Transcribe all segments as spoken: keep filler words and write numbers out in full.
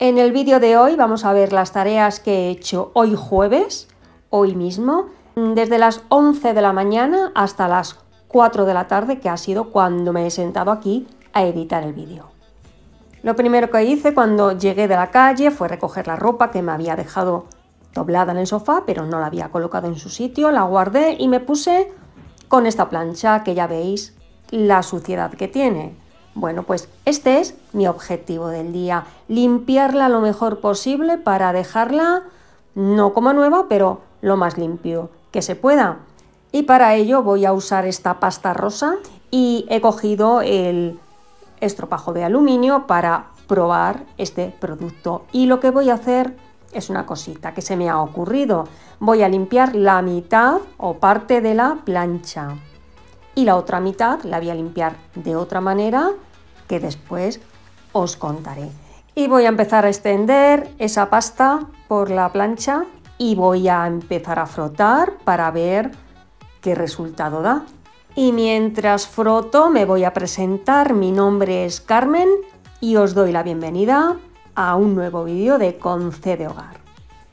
En el vídeo de hoy vamos a ver las tareas que he hecho hoy jueves, hoy mismo, desde las once de la mañana hasta las cuatro de la tarde, que ha sido cuando me he sentado aquí a editar el vídeo. Lo primero que hice cuando llegué de la calle fue recoger la ropa que me había dejado doblada en el sofá, pero no la había colocado en su sitio, la guardé y me puse con esta plancha que ya veis la suciedad que tiene. Bueno, pues este es mi objetivo del día, limpiarla lo mejor posible para dejarla no como nueva, pero lo más limpio que se pueda. Y para ello voy a usar esta pasta rosa y he cogido el estropajo de aluminio para probar este producto. Y lo que voy a hacer es una cosita que se me ha ocurrido. Voy a limpiar la mitad o parte de la plancha. Y la otra mitad la voy a limpiar de otra manera que después os contaré. Y voy a empezar a extender esa pasta por la plancha y voy a empezar a frotar para ver qué resultado da. Y mientras froto me voy a presentar. Mi nombre es Carmen y os doy la bienvenida a un nuevo vídeo de Con C de Hogar.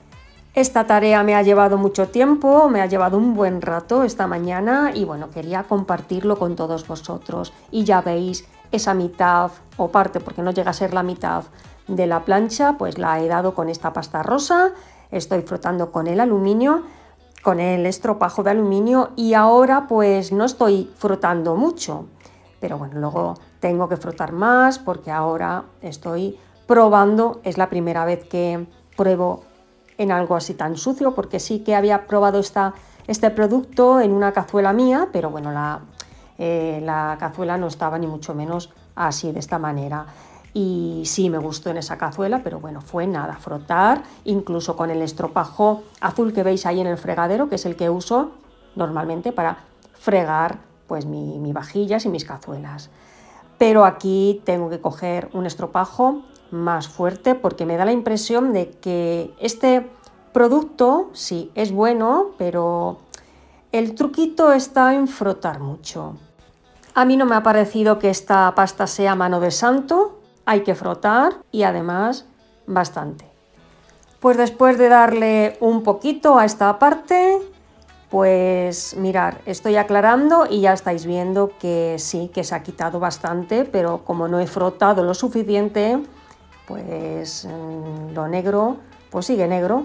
Esta tarea me ha llevado mucho tiempo, me ha llevado un buen rato esta mañana y bueno, quería compartirlo con todos vosotros. Y ya veis, esa mitad o parte, porque no llega a ser la mitad de la plancha, pues la he dado con esta pasta rosa. Estoy frotando con el aluminio, con el estropajo de aluminio y ahora pues no estoy frotando mucho. Pero bueno, luego tengo que frotar más porque ahora estoy probando, es la primera vez que pruebo en algo así tan sucio, porque sí que había probado esta, este producto en una cazuela mía, pero bueno, la, eh, la cazuela no estaba ni mucho menos así, de esta manera. Y sí me gustó en esa cazuela, pero bueno, fue nada, frotar, incluso con el estropajo azul que veis ahí en el fregadero, que es el que uso normalmente para fregar pues mi, mi vajillas y mis cazuelas. Pero aquí tengo que coger un estropajo más fuerte porque me da la impresión de que este producto sí es bueno, pero el truquito está en frotar mucho. A mí no me ha parecido que esta pasta sea mano de santo, hay que frotar y además bastante. Pues después de darle un poquito a esta parte, pues mirar, estoy aclarando y ya estáis viendo que sí, que se ha quitado bastante, pero como no he frotado lo suficiente, pues lo negro pues sigue negro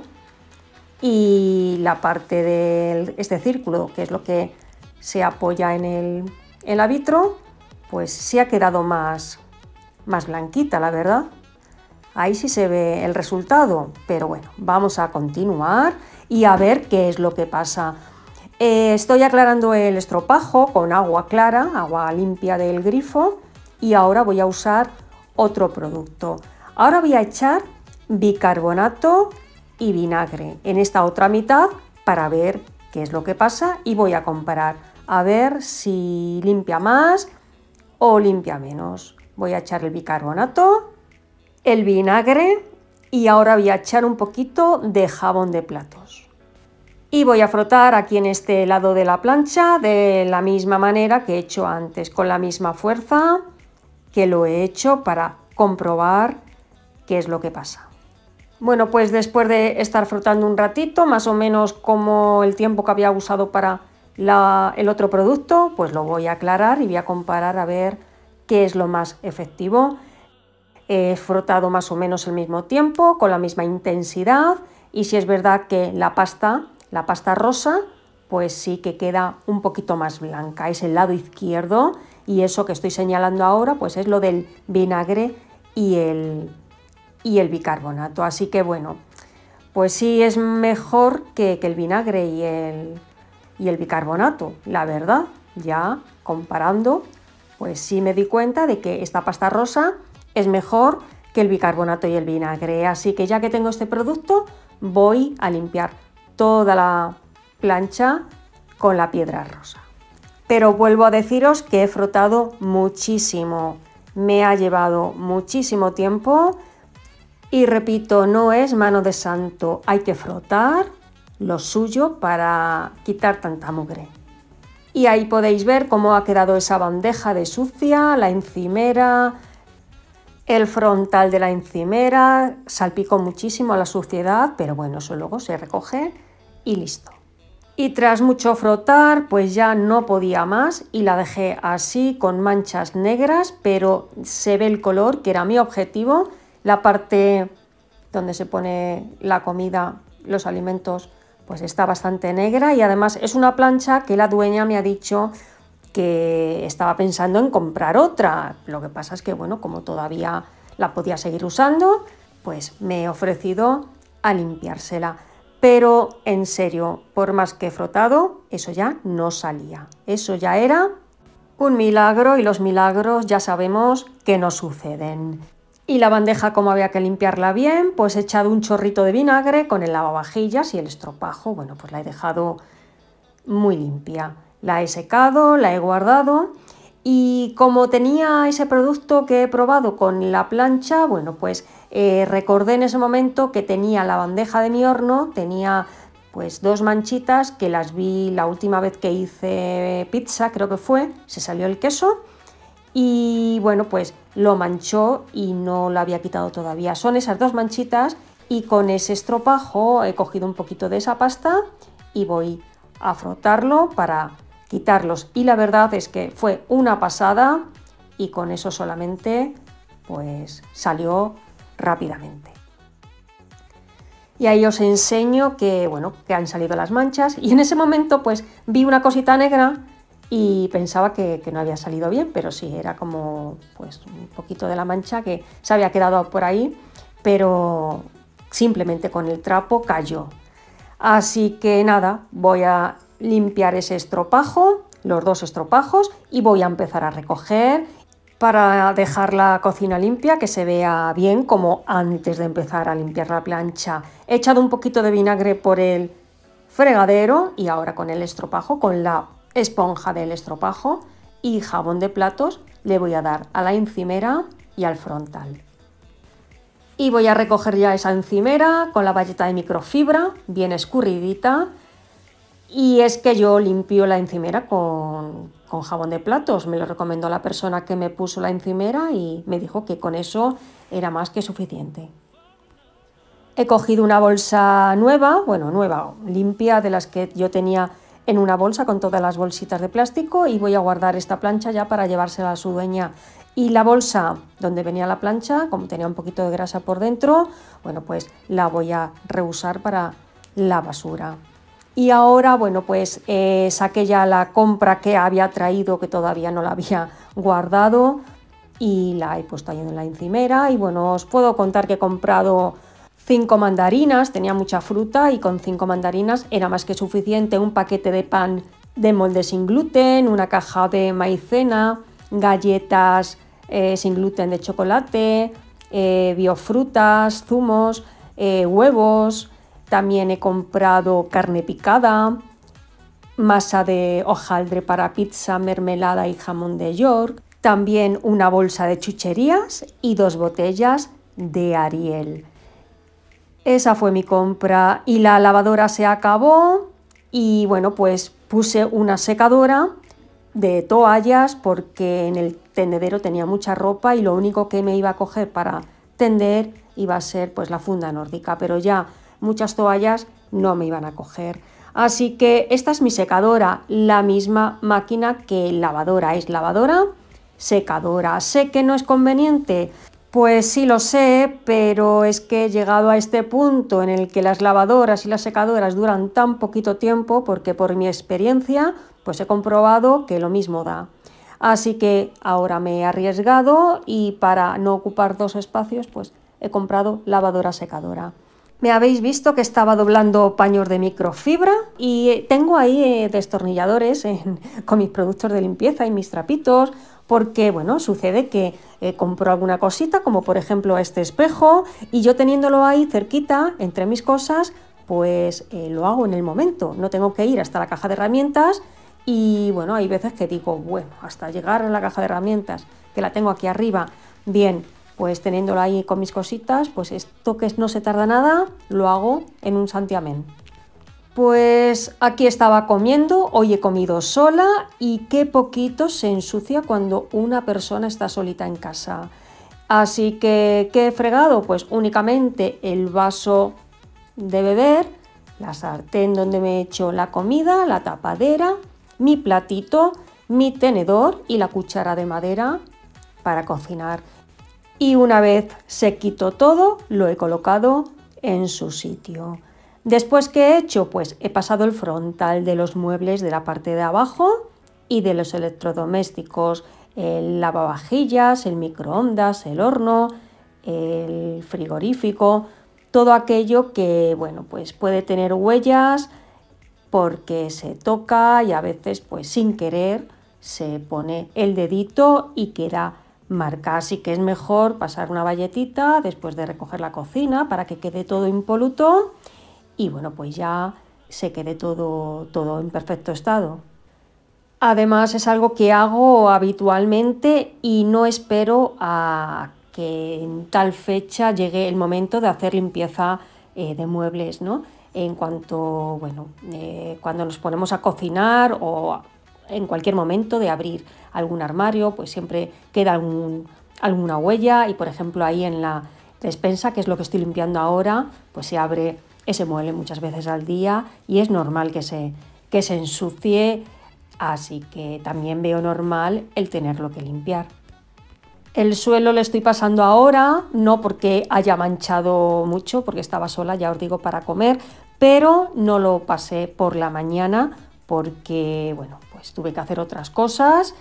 y la parte de este círculo, que es lo que se apoya en el, el vitro, pues sí ha quedado más, más blanquita, la verdad. Ahí sí se ve el resultado, pero bueno, vamos a continuar y a ver qué es lo que pasa. Eh, estoy aclarando el estropajo con agua clara, agua limpia del grifo, y ahora voy a usar otro producto. Ahora voy a echar bicarbonato y vinagre en esta otra mitad para ver qué es lo que pasa y voy a comparar a ver si limpia más o limpia menos. Voy a echar el bicarbonato, el vinagre y ahora voy a echar un poquito de jabón de platos. Y voy a frotar aquí en este lado de la plancha de la misma manera que he hecho antes, con la misma fuerza que lo he hecho para comprobar qué es lo que pasa. Bueno, pues después de estar frotando un ratito, más o menos como el tiempo que había usado para la, el otro producto, pues lo voy a aclarar y voy a comparar a ver qué es lo más efectivo. He frotado más o menos el mismo tiempo, con la misma intensidad, y si es verdad que la pasta, la pasta rosa, pues sí que queda un poquito más blanca, es el lado izquierdo, y eso que estoy señalando ahora, pues es lo del vinagre y el y el bicarbonato, así que bueno, pues sí es mejor que, que el vinagre y el, y el bicarbonato, la verdad. Ya comparando, pues sí me di cuenta de que esta pasta rosa es mejor que el bicarbonato y el vinagre, así que ya que tengo este producto, voy a limpiar toda la plancha con la piedra rosa. Pero vuelvo a deciros que he frotado muchísimo, me ha llevado muchísimo tiempo. Y repito, no es mano de santo, hay que frotar lo suyo para quitar tanta mugre. Y ahí podéis ver cómo ha quedado esa bandeja de sucia, la encimera, El frontal de la encimera salpicó muchísimo la suciedad, pero bueno, eso luego se recoge y listo. Y tras mucho frotar, pues ya no podía más y la dejé así con manchas negras, pero se ve el color, que era mi objetivo. La parte donde se pone la comida, los alimentos, pues está bastante negra y además es una plancha que la dueña me ha dicho que estaba pensando en comprar otra. Lo que pasa es que, bueno, como todavía la podía seguir usando, pues me he ofrecido a limpiársela. Pero en serio, por más que he frotado, eso ya no salía. Eso ya era un milagro y los milagros ya sabemos que no suceden. Y la bandeja, como había que limpiarla bien, pues he echado un chorrito de vinagre con el lavavajillas y el estropajo. Bueno, pues la he dejado muy limpia. La he secado, la he guardado y como tenía ese producto que he probado con la plancha, bueno, pues eh, recordé en ese momento que tenía la bandeja de mi horno, tenía pues dos manchitas que las vi la última vez que hice pizza, creo que fue, se salió el queso y bueno, pues lo manchó y no lo había quitado todavía. Son esas dos manchitas y con ese estropajo he cogido un poquito de esa pasta y voy a frotarlo para quitarlos. Y la verdad es que fue una pasada y con eso solamente pues salió rápidamente. Y ahí os enseño que, bueno, que han salido las manchas y en ese momento pues vi una cosita negra y pensaba que, que no había salido bien, pero sí, era como pues un poquito de la mancha que se había quedado por ahí, pero simplemente con el trapo cayó. Así que nada, voy a limpiar ese estropajo, los dos estropajos, y voy a empezar a recoger para dejar la cocina limpia, que se vea bien como antes de empezar a limpiar la plancha. He echado un poquito de vinagre por el fregadero y ahora con el estropajo, con la esponja del estropajo y jabón de platos, le voy a dar a la encimera y al frontal. Y voy a recoger ya esa encimera con la bayeta de microfibra, bien escurridita. Y es que yo limpio la encimera con, con jabón de platos. Me lo recomendó la persona que me puso la encimera y me dijo que con eso era más que suficiente. He cogido una bolsa nueva, bueno, nueva, limpia, de las que yo tenía en una bolsa con todas las bolsitas de plástico y voy a guardar esta plancha ya para llevársela a su dueña. Y la bolsa donde venía la plancha, como tenía un poquito de grasa por dentro, bueno, pues la voy a reusar para la basura. Y ahora, bueno, pues eh, saqué ya la compra que había traído, que todavía no la había guardado, y la he puesto ahí en la encimera. Y bueno, os puedo contar que he comprado cinco mandarinas, tenía mucha fruta y con cinco mandarinas era más que suficiente. Un paquete de pan de molde sin gluten, una caja de maicena, galletas eh, sin gluten de chocolate, eh, biofrutas, zumos, eh, huevos. También he comprado carne picada, masa de hojaldre para pizza, mermelada y jamón de York. También una bolsa de chucherías y dos botellas de Ariel. Esa fue mi compra y la lavadora se acabó y bueno, pues puse una secadora de toallas porque en el tendedero tenía mucha ropa y lo único que me iba a coger para tender iba a ser pues la funda nórdica, pero ya muchas toallas no me iban a coger. Así que esta es mi secadora, la misma máquina que lavadora. Es lavadora, secadora. ¿Sé que no es conveniente? Pues sí lo sé, pero es que he llegado a este punto en el que las lavadoras y las secadoras duran tan poquito tiempo, porque por mi experiencia pues he comprobado que lo mismo da. Así que ahora me he arriesgado y para no ocupar dos espacios pues he comprado lavadora secadora. Me habéis visto que estaba doblando paños de microfibra y tengo ahí eh, destornilladores en, con mis productos de limpieza y mis trapitos, porque bueno, sucede que eh, compro alguna cosita, como por ejemplo este espejo, y yo teniéndolo ahí cerquita, entre mis cosas, pues eh, lo hago en el momento. No tengo que ir hasta la caja de herramientas y bueno, hay veces que digo, bueno, hasta llegar a la caja de herramientas, que la tengo aquí arriba, bien, pues teniéndolo ahí con mis cositas, pues esto que no se tarda nada, lo hago en un santiamén. Pues aquí estaba comiendo, hoy he comido sola y qué poquito se ensucia cuando una persona está solita en casa. Así que, ¿qué he fregado? Pues únicamente el vaso de beber, la sartén donde me he hecho la comida, la tapadera, mi platito, mi tenedor y la cuchara de madera para cocinar. Y una vez se quitó todo, lo he colocado en su sitio. Después, ¿qué he hecho? Pues he pasado el frontal de los muebles de la parte de abajo y de los electrodomésticos, el lavavajillas, el microondas, el horno, el frigorífico, todo aquello que, bueno, pues puede tener huellas porque se toca y a veces, pues sin querer, se pone el dedito y queda marca. Así que es mejor pasar una bayetita después de recoger la cocina para que quede todo impoluto y, bueno, pues ya se quede todo, todo en perfecto estado. Además, es algo que hago habitualmente y no espero a que en tal fecha llegue el momento de hacer limpieza eh, de muebles, ¿no? En cuanto, bueno, eh, cuando nos ponemos a cocinar o en cualquier momento de abrir algún armario, pues siempre queda algún, alguna huella y, por ejemplo, ahí en la despensa, que es lo que estoy limpiando ahora, pues se abre ese mueble muchas veces al día y es normal que se, que se ensucie. Así que también veo normal el tenerlo que limpiar. El suelo le estoy pasando ahora, no porque haya manchado mucho, porque estaba sola, ya os digo, para comer, pero no lo pasé por la mañana porque, bueno, pues tuve que hacer otras cosas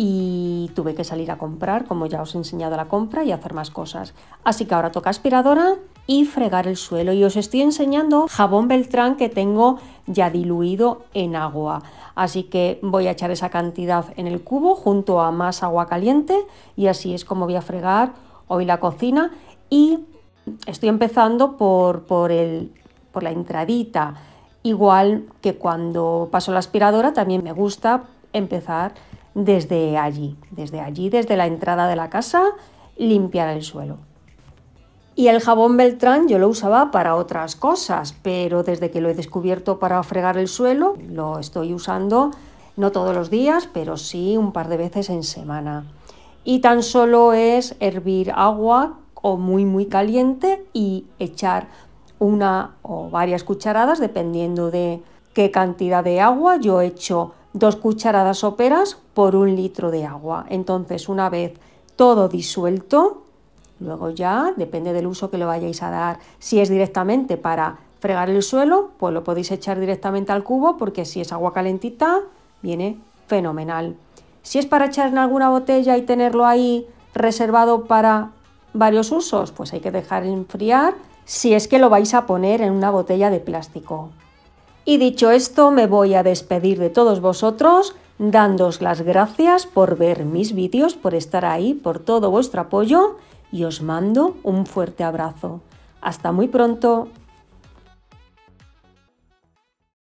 y tuve que salir a comprar, como ya os he enseñado la compra, y hacer más cosas. Así que ahora toca aspiradora y fregar el suelo. Y os estoy enseñando jabón Beltrán que tengo ya diluido en agua. Así que voy a echar esa cantidad en el cubo junto a más agua caliente y así es como voy a fregar hoy la cocina. Y estoy empezando por, por, el, por la entradita, igual que cuando paso la aspiradora también me gusta empezar desde allí, desde allí, desde la entrada de la casa, limpiar el suelo. Y el jabón Beltrán yo lo usaba para otras cosas, pero desde que lo he descubierto para fregar el suelo, lo estoy usando no todos los días, pero sí un par de veces en semana. Y tan solo es hervir agua o muy muy caliente y echar una o varias cucharadas, dependiendo de qué cantidad de agua. Yo he hecho dos cucharadas soperas por un litro de agua. Entonces, una vez todo disuelto, luego ya, depende del uso que le vayáis a dar. Si es directamente para fregar el suelo, pues lo podéis echar directamente al cubo, porque si es agua calentita, viene fenomenal. Si es para echar en alguna botella y tenerlo ahí reservado para varios usos, pues hay que dejar enfriar, si es que lo vais a poner en una botella de plástico. Y dicho esto, me voy a despedir de todos vosotros, dándoos las gracias por ver mis vídeos, por estar ahí, por todo vuestro apoyo, y os mando un fuerte abrazo. Hasta muy pronto.